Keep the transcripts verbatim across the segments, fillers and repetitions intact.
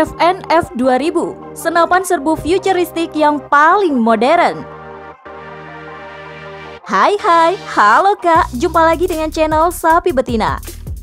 F N F dua ribu, senapan serbu futuristik yang paling modern. Hai hai, halo kak, jumpa lagi dengan channel Sapi Betina.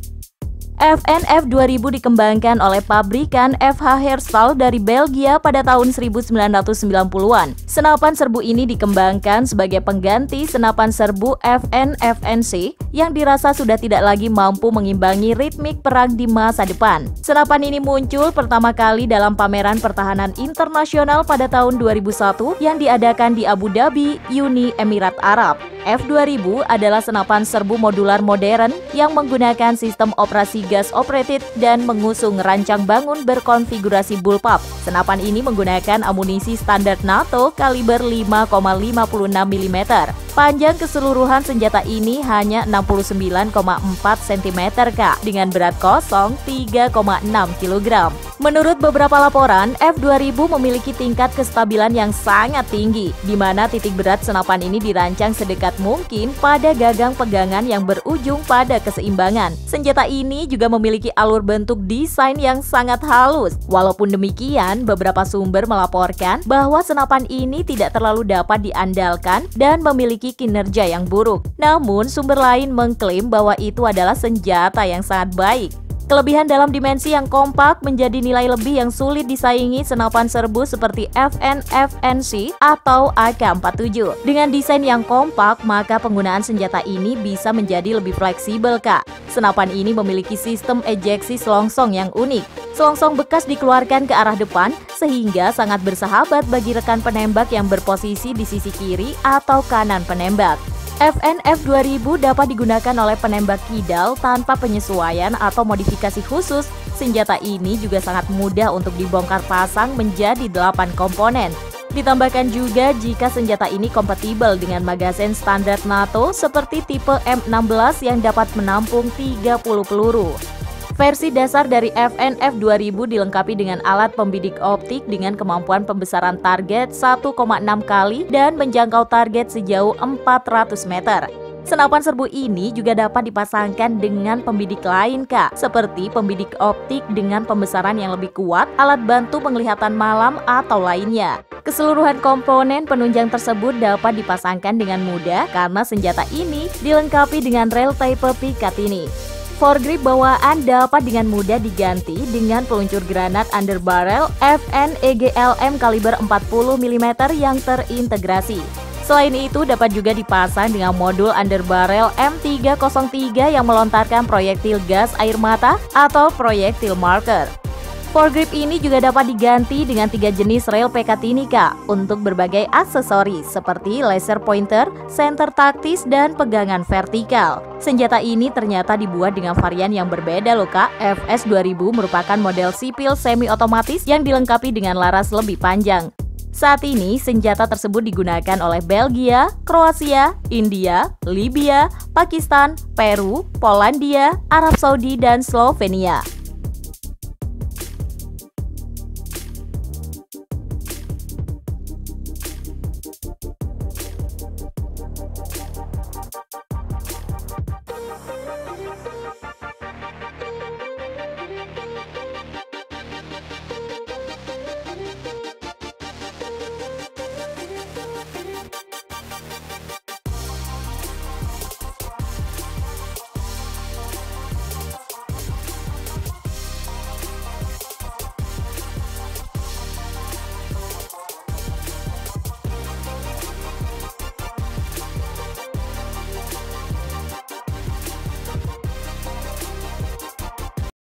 F N F dua ribu dikembangkan oleh pabrikan F H Herstal dari Belgia pada tahun seribu sembilan ratus sembilan puluhan. Senapan serbu ini dikembangkan sebagai pengganti senapan serbu F N F N C yang dirasa sudah tidak lagi mampu mengimbangi ritmik perang di masa depan. Senapan ini muncul pertama kali dalam pameran pertahanan internasional pada tahun dua ribu satu yang diadakan di Abu Dhabi, Uni Emirat Arab. F dua ribu adalah senapan serbu modular modern yang menggunakan sistem operasi gas operated dan mengusung rancang bangun berkonfigurasi bullpup. Senapan ini menggunakan amunisi standar NATO kaliber lima koma lima enam milimeter. Panjang keseluruhan senjata ini hanya enam puluh sembilan koma empat sentimeter kak, dengan berat kosong tiga koma enam kilogram. Menurut beberapa laporan, F dua ribu memiliki tingkat kestabilan yang sangat tinggi, di mana titik berat senapan ini dirancang sedekat mungkin pada gagang pegangan yang berujung pada keseimbangan. Senjata ini juga memiliki alur bentuk desain yang sangat halus. Walaupun demikian, beberapa sumber melaporkan bahwa senapan ini tidak terlalu dapat diandalkan dan memiliki kinerja yang buruk. Namun, sumber lain mengklaim bahwa itu adalah senjata yang sangat baik. Kelebihan dalam dimensi yang kompak menjadi nilai lebih yang sulit disaingi senapan serbu seperti F N F N C atau A K empat puluh tujuh. Dengan desain yang kompak, maka penggunaan senjata ini bisa menjadi lebih fleksibel kak. Senapan ini memiliki sistem ejeksi selongsong yang unik. Selongsong bekas dikeluarkan ke arah depan sehingga sangat bersahabat bagi rekan penembak yang berposisi di sisi kiri atau kanan penembak. F N F dua ribu dapat digunakan oleh penembak kidal tanpa penyesuaian atau modifikasi khusus. Senjata ini juga sangat mudah untuk dibongkar pasang menjadi delapan komponen. Ditambahkan juga jika senjata ini kompatibel dengan magazen standar NATO seperti tipe M enam belas yang dapat menampung tiga puluh peluru. Versi dasar dari F N F dua ribu dilengkapi dengan alat pembidik optik dengan kemampuan pembesaran target satu koma enam kali dan menjangkau target sejauh empat ratus meter. Senapan serbu ini juga dapat dipasangkan dengan pembidik lain kak, seperti pembidik optik dengan pembesaran yang lebih kuat, alat bantu penglihatan malam, atau lainnya. Keseluruhan komponen penunjang tersebut dapat dipasangkan dengan mudah karena senjata ini dilengkapi dengan rel type Picatinny. Foregrip bawaan dapat dengan mudah diganti dengan peluncur granat underbarrel F N E G L M kaliber empat puluh milimeter yang terintegrasi. Selain itu dapat juga dipasang dengan modul underbarrel M tiga nol tiga yang melontarkan proyektil gas air mata atau proyektil marker. Foregrip ini juga dapat diganti dengan tiga jenis rel Picatinny kak untuk berbagai aksesoris seperti laser pointer, senter taktis, dan pegangan vertikal. Senjata ini ternyata dibuat dengan varian yang berbeda loh kak. F S dua ribu merupakan model sipil semi-otomatis yang dilengkapi dengan laras lebih panjang. Saat ini, senjata tersebut digunakan oleh Belgia, Kroasia, India, Libya, Pakistan, Peru, Polandia, Arab Saudi, dan Slovenia.